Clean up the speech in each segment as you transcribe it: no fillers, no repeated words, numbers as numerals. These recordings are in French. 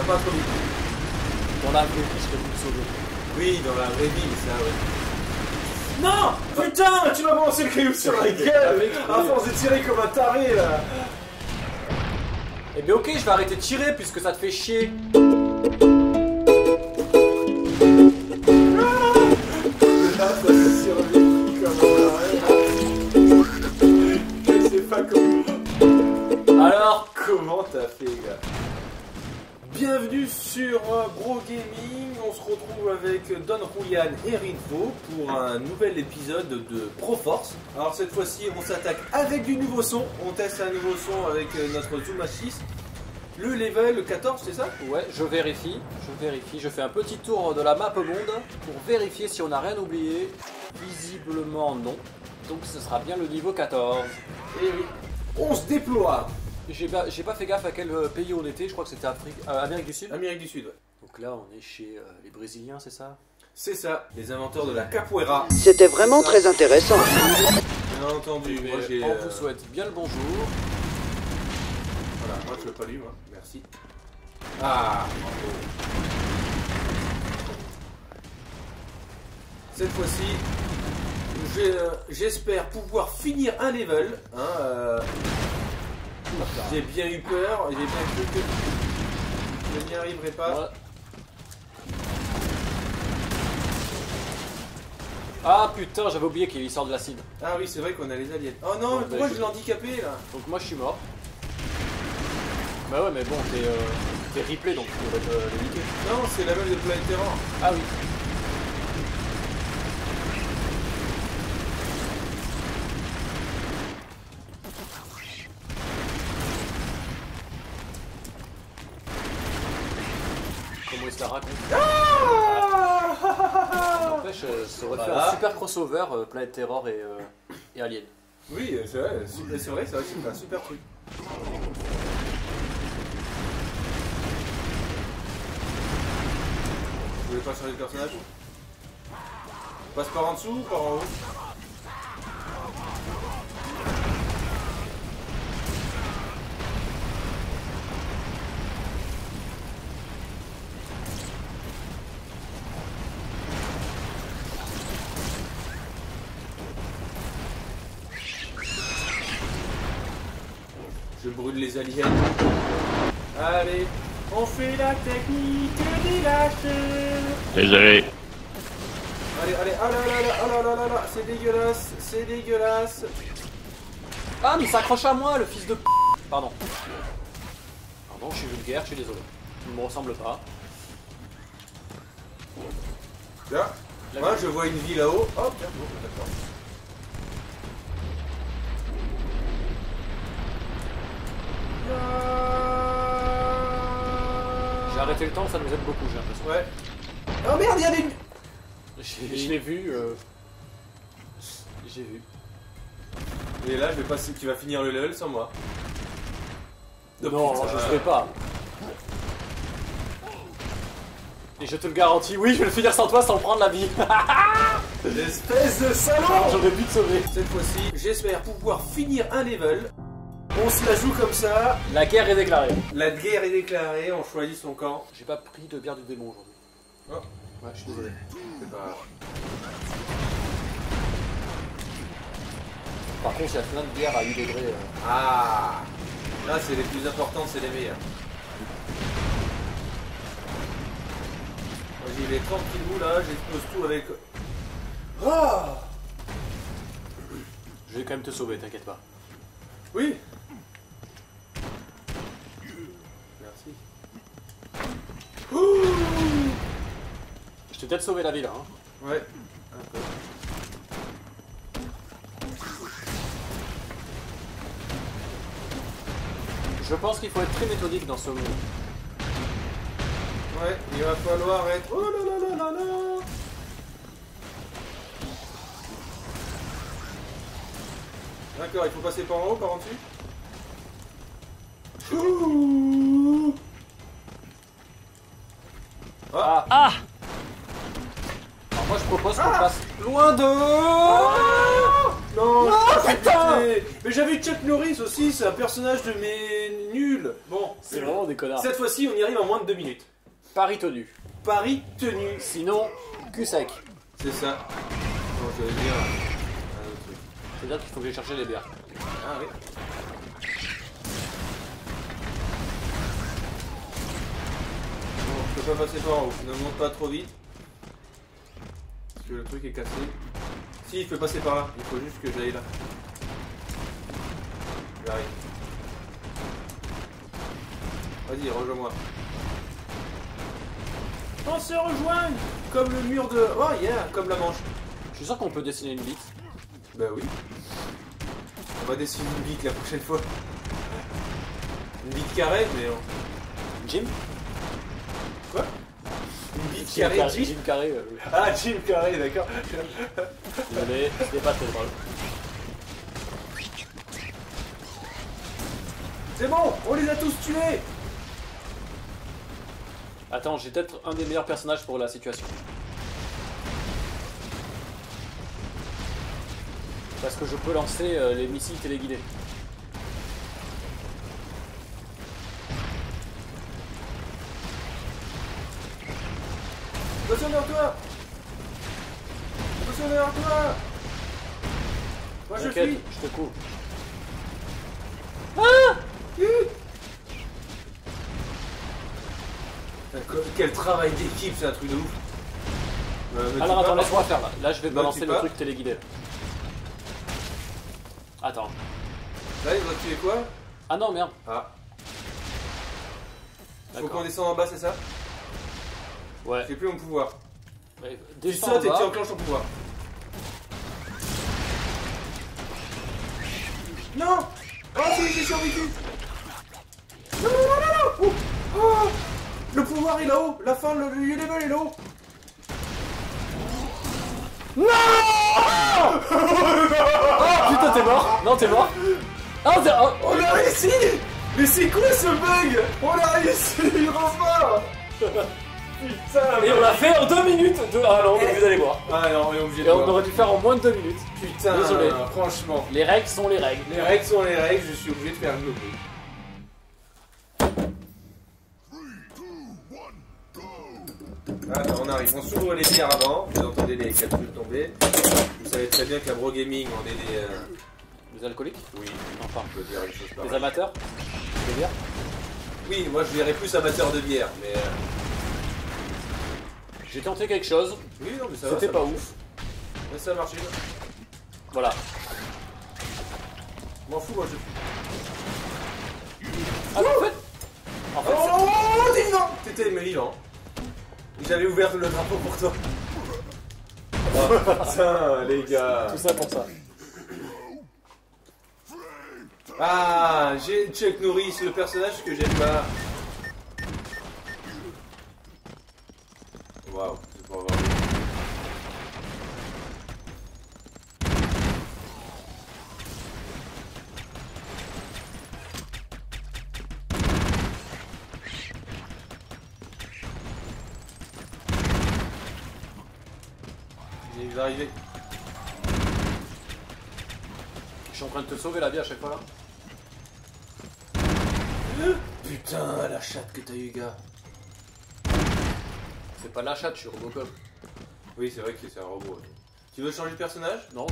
pas trop vite. Dans la vraie vie, je serais venu sauver. Oui, dans la vraie vie, ça, ouais. Non! Putain, tu m'as balancé le caillou sur la gueule! À force de tirer comme un taré, là! Eh bien ok, je vais arrêter de tirer puisque ça te fait chier. Là, ça te survit comme un taré. Je sais pas comment... Alors, Comment t'as fait, gars? Bienvenue sur Bro Gaming, on se retrouve avec Don Julian et Rinfo pour un nouvel épisode de Proforce. Alors cette fois-ci on s'attaque avec du nouveau son, on teste un nouveau son avec notre Zuma 6. Le level 14, c'est ça? ouais, je vérifie, je fais un petit tour de la map monde pour vérifier si on n'a rien oublié. Visiblement non, donc ce sera bien le niveau 14. Et oui, on se déploie. J'ai pas fait gaffe à quel pays on était, je crois que c'était Amérique du Sud. Amérique du Sud, ouais. Donc là on est chez les Brésiliens, c'est ça? C'est ça, les inventeurs de la capoeira. C'était vraiment très intéressant. Bien entendu, moi j'ai... On vous souhaite bien le bonjour. Voilà, moi je l'ai pas lu, moi. Merci. Ah, bravo. Cette fois-ci, j'espère pouvoir finir un level. Hein, j'ai bien eu peur, j'ai bien cru que je n'y arriverai pas. Ouais. Ah putain, j'avais oublié qu'il sort de l'acide. Ah oui, c'est vrai qu'on a les aliens. Oh non, mais pourquoi je l'ai handicapé là? Donc moi je suis mort. Bah ouais, mais bon, t'es replay donc tu devrais te l'éviter. Non, c'est la même de Planet Terror. Ah oui. Comment est-ce que ça raconte? N'empêche, ça aurait fait un super crossover Planet Terror et Alien. Oui, c'est vrai, c'est vrai, c'est un super truc. Vous voulez pas changer de personnage? On passe par en dessous ou par en haut? Je brûle les aliens. Allez, on fait la technique des lâchers. Désolé. Allez, allez, oh là là là, oh là là là là, c'est dégueulasse, c'est dégueulasse. Ah mais il s'accroche à moi le fils de p***. Pardon. Pardon, je suis vulgaire, je suis désolé. Il me ressemble pas. Tiens, moi je vois une vie là-haut. Oh tiens, bon, d'accord. J'ai arrêté le temps, ça nous aide beaucoup, j'ai l'impression. Ouais. Oh merde, il y a des... Je l'ai vu. J'ai vu. Et là, je vais passer... tu vas finir le level sans moi. Non, je ne ferai pas. Et je te le garantis, oui, je vais le finir sans toi, sans prendre la vie. Espèce de salaud! J'aurais pu te sauver. Cette fois-ci, j'espère pouvoir finir un level. On se la joue comme ça. La guerre est déclarée. La guerre est déclarée, on choisit son camp. J'ai pas pris de bière du démon aujourd'hui. Oh. Ouais, je suis désolé. C'est pas grave. Par contre, il y a plein de bières à 8 degrés. Ah! Là, c'est les plus importantes, c'est les meilleures. Moi, j'y vais tranquillou là, j'explose tout avec... Oh! Je vais quand même te sauver, t'inquiète pas. Oui! Merci. Ouh! Je t'ai peut-être sauvé la vie là. Hein. Ouais. Un peu. Je pense qu'il faut être très méthodique dans ce monde. Ouais, il va falloir être... Oh là là là là là! D'accord, il faut passer par en haut, par en dessus? Ouh! Ah! Ah! Alors moi je propose qu'on passe loin de... Non, putain! Mais j'avais Chuck Norris aussi, c'est un personnage de mes nul. Bon, C'est vraiment des connards. cette fois-ci, on y arrive en moins de 2 minutes. Pari tenu. Pari tenu. Sinon, cul sec. C'est ça. Bon, je vais dire un autre truc. C'est-à-dire qu'il faut que j'aille chercher les bières. Ah oui. Bon, je peux pas passer par en haut. Ne monte pas trop vite. Parce que le truc est cassé. Si, il peut passer par là. Il faut juste que j'aille là. J'arrive. Vas-y, rejoins-moi. On se rejoint comme le mur de... Oh yeah, comme la Manche. Je suis sûr qu'on peut dessiner une bite. Bah oui. On va dessiner une bite la prochaine fois. Une bite carrée, mais... Jim Quoi? Une bite carrée, Jim? Jim Carrey. Ah, Jim Carrey, d'accord. Désolé, c'était pas très drôle. C'est bon, on les a tous tués. Attends, j'ai peut-être un des meilleurs personnages pour la situation. Parce que je peux lancer les missiles téléguidés. Attention derrière toi. Attention derrière toi. Moi je T'inquiète, fuis. je te couvre. Quel travail d'équipe, c'est un truc de ouf. Alors attends, laisse-moi faire là. Là, je vais Me balancer tue le pas. truc téléguidé. Attends. Là, il va tuer quoi? Ah non, merde. Ah. Faut D'accord. qu'on descende en bas, c'est ça? Ouais. J'ai plus mon pouvoir. Ouais, Tu descends en sautes et bas. tu enclenches ton pouvoir. Non! Oh si, j'ai survécu! Non, non, non, non, non! Oh, oh, le pouvoir est là-haut! La fin, le level est là-haut! Putain, t'es mort. Non, t'es mort. Ah, t'es... oh. On a réussi! Mais c'est quoi ce bug? On a réussi! Enfin! Putain! Et on l'a fait en 2 minutes. Ah non, donc vous allez voir. Ah non, on est obligé de Et on voir. aurait dû faire en moins de 2 minutes. Putain, Désolé. franchement. Les règles sont les règles. Les règles sont les règles, je suis obligé de faire une autre. Attends, on arrive, on s'ouvre les bières avant, vous entendez les capsules tomber. Vous savez très bien qu'à Bro Gaming, on est des... Les alcooliques? Oui, Enfin, je veux dire une chose les pareille. amateurs? Les bières? Oui, moi je dirais plus amateur de bière, mais... J'ai tenté quelque chose. Oui, non, mais ça va. C'était ça pas marche. ouf. Mais ça a marché. Voilà. M'en fous, moi je... Ah, en fait... En fait, Oh, t'es vivant! T'étais mais vivant. J'avais ouvert le drapeau pour toi. Oh, putain, les gars. tout ça pour ça. Ah, j'ai Chuck Norris, le personnage que j'aime pas. Waouh, c'est pas vrai. Il va arriver. Je suis en train de te sauver la vie à chaque fois là. Putain, la chatte que t'as eu, gars. C'est pas la chatte, je suis Robocop. Oui, c'est vrai que c'est un robot. Tu veux changer de personnage? Non?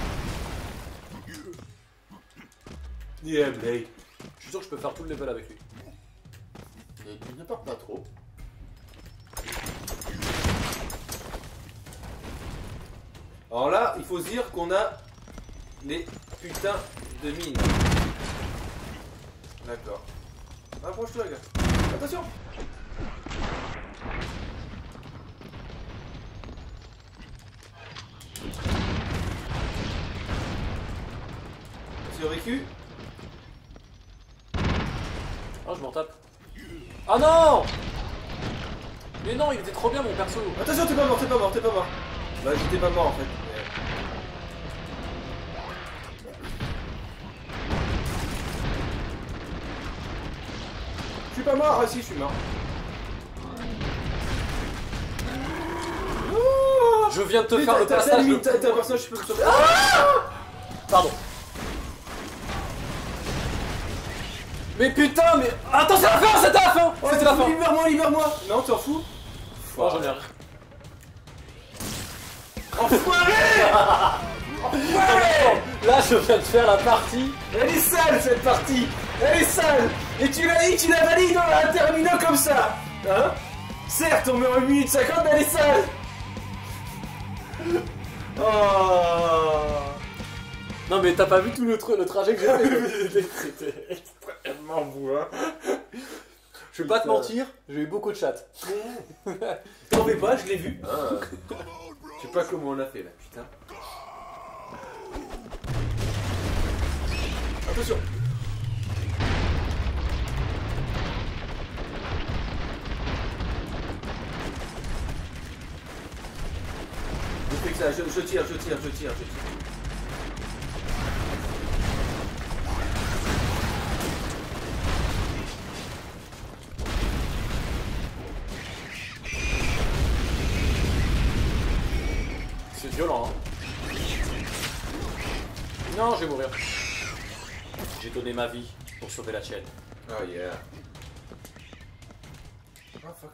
Yeah, Blake. Je suis sûr que je peux faire tout le level avec lui. Ne pars pas trop. Alors là, il faut se dire qu'on a les putains de mines. D'accord. Approche-toi, gars. Attention! Survécu? Oh, je m'en tape. Ah non! Mais non, il était trop bien mon perso. Attention, t'es pas mort, t'es pas mort, t'es pas mort. Bah, j'étais pas mort en fait. Je suis pas mort, ah si, je suis mort. Je viens de te Mais faire le t'as passage. limite, t'as un personnage, je peux me sauver. Pardon. Mais putain, mais... Attends, c'est la fin, c'était la fin. Oh, C'était la fin. Libère-moi, libère-moi. Non, t'en fous. Oh, j'en ai rien. Enfoiré. Là, je viens de faire la partie. Elle est sale cette partie. Elle est sale. Et tu l'as dit, tu la valides en la terminant comme ça. Hein? Certes, on met en 8 minutes 50, mais elle est sale. Oh. Non, mais t'as pas vu tout le trajet que j'ai fait. C'était extrêmement beau, hein. Je vais pas te mentir, j'ai eu beaucoup de chats. T'en fais pas, je l'ai vu. Ah. Je sais pas comment on l'a fait là, putain. Attention. Je fais que ça, je tire. C'est violent, hein. Non, je vais mourir. J'ai donné ma vie pour sauver la tienne. Oh yeah. Oh fuck.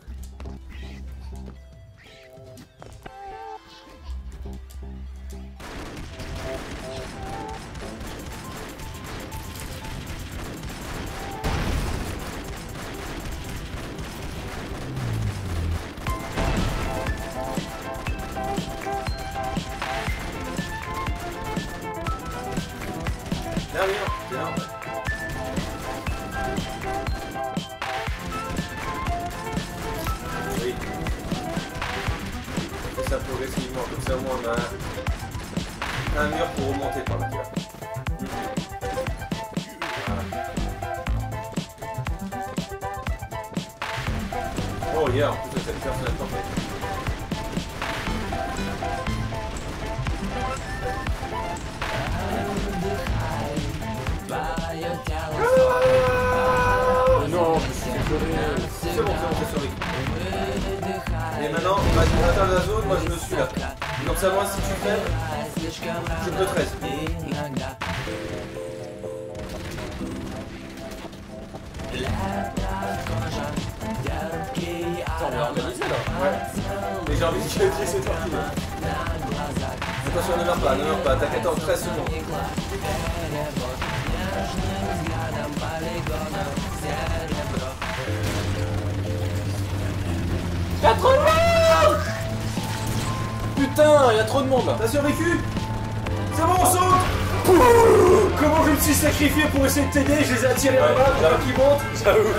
Là, viens. Oui. On fait ça progressivement, comme ça au moins on a un mur pour remonter par là, tu vois. Voilà. Oh yeah, en plus cette personne est parfaite. Non, je suis désolé. C'est bon, j'ai survécu. Et maintenant, on va atteindre la zone, moi je me suis là. Donc ça, moi, si tu fais, je peux 13. Attends, on est organisé là. Ouais. Mais j'ai envie de tuer cette partie là. Attention, ne meurs pas, t'as 13 secondes. Y'a trop de monde! Putain, y'a trop de monde là. T'as survécu? C'est bon, on saute! Comment je me suis sacrifié pour essayer de t'aider? Je les ai attirés en bas pour pas qu'ils montent. J'avoue.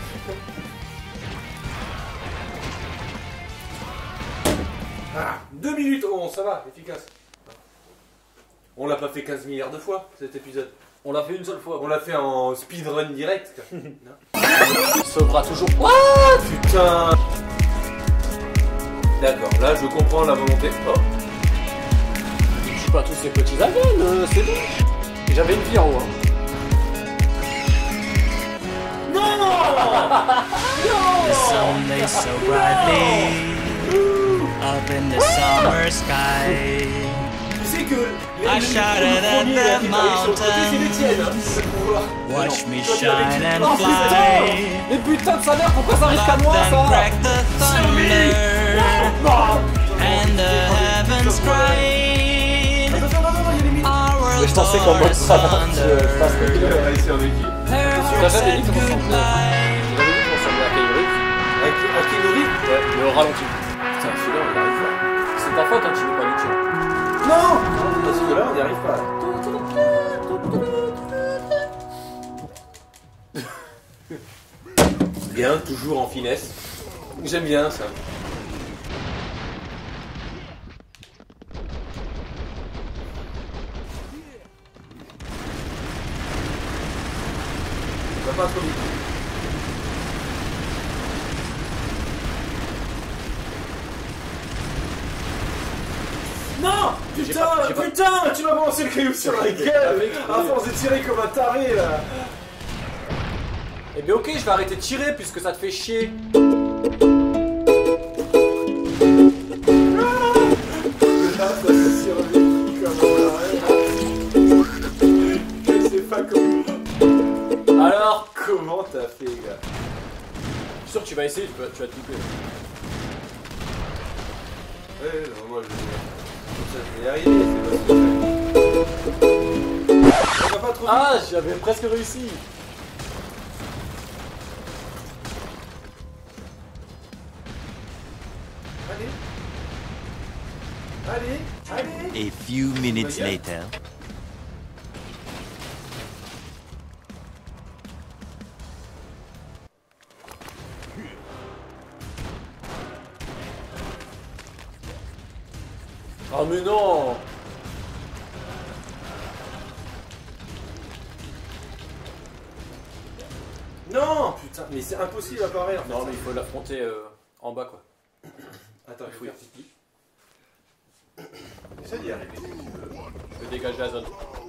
2 minutes 11, ça va, efficace. On l'a pas fait 15 milliards de fois cet épisode. On l'a fait une seule fois. On l'a fait en speedrun direct. On sauvera toujours. What? Putain. D'accord, là je comprends la volonté. Oh. Je suis pas tous ces petits aliens, c'est bon. Et j'avais une vie en haut. Hein. The sun lays so brightly up in the summer sky. Tu sais que I shouted at the mountains. Watch me shine and fly. Mais putain de sa mère, pourquoi ça arrive qu'à moi Then ça? crack the thunder and the heavens cried. Our Mais world je pensais qu'en mode ça tore je passe le asunder. on va essayer avec qui? Her J'avais heart dit said qu'on s'en goodbye. J'avais dit qu'on ressemblait à Kairi. Avec Keanu Reeves? Ouais, mais au ralenti. Putain, celui-là on y arrive pas. C'est ta faute hein, tu n'es pas Nietzsche. Non! Parce que là on n'y arrive pas. Bien, toujours en finesse. J'aime bien ça. Va pas trop vite. Non! Putain, j'ai pas- putain! Tu m'as balancé le crayon sur la gueule! À force de tirer comme un taré là! Eh bien ok, je vais arrêter de tirer puisque ça te fait chier. Là, ça s'est survécu comme un taré. Je sais pas comment. Alors, suis sûr que tu vas essayer, tu vas te louper. Ouais, non, moi je vais y arriver, c'est pas ce que on va pas trop vite. Ah, j'avais presque réussi. Allez. A few minutes later. Oh mais non. Non, putain, mais c'est impossible à parer en fait. Non mais il faut l'affronter en bas quoi. Attends, il faut Oui. faire pipi. Essaie d'y arriver si tu veux. Je vais dégager la zone.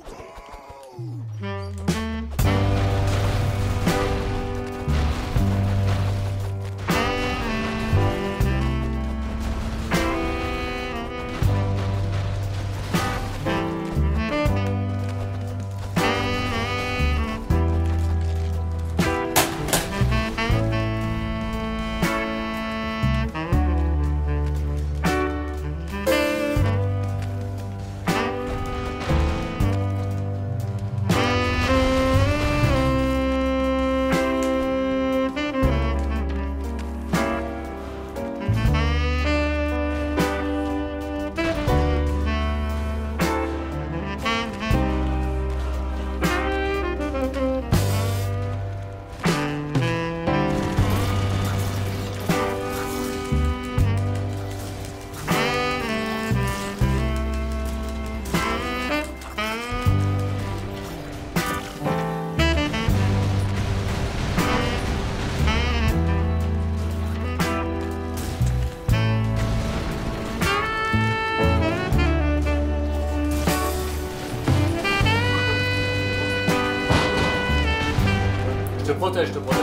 Je te protège.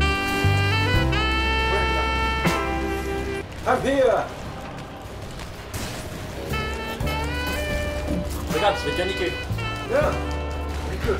Ah mais Regarde, je l'ai bien niqué. Bien. Avec-le.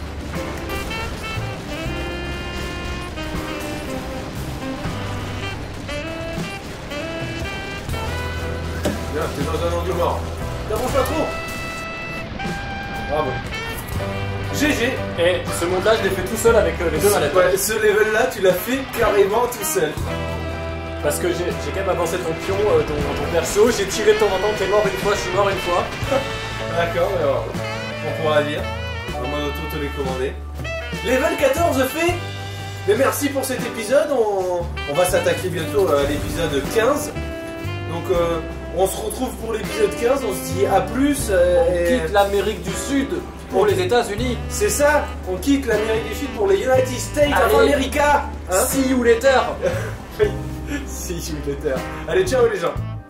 Bien, t'es dans un angle mort. T'avances pas trop. Bravo. GG. Et ce montage, je l'ai fait tout seul avec les deux manettes. Ouais, ce level là, tu l'as fait carrément tout seul. Parce que j'ai quand même avancé ton pion, ton perso, j'ai tiré de temps en temps, t'es mort une fois, je suis mort une fois. D'accord, mais alors, on pourra dire. En mode auto-télécommandé. Level 14 fait. Mais merci pour cet épisode. On va s'attaquer bientôt à l'épisode 15. Donc on se retrouve pour l'épisode 15. On se dit à plus. On quitte l'Amérique du Sud pour les États-Unis. C'est ça. On quitte l'Amérique du Sud pour les United States of Allez. America. Hein? See you later. See you later. Allez, ciao les gens.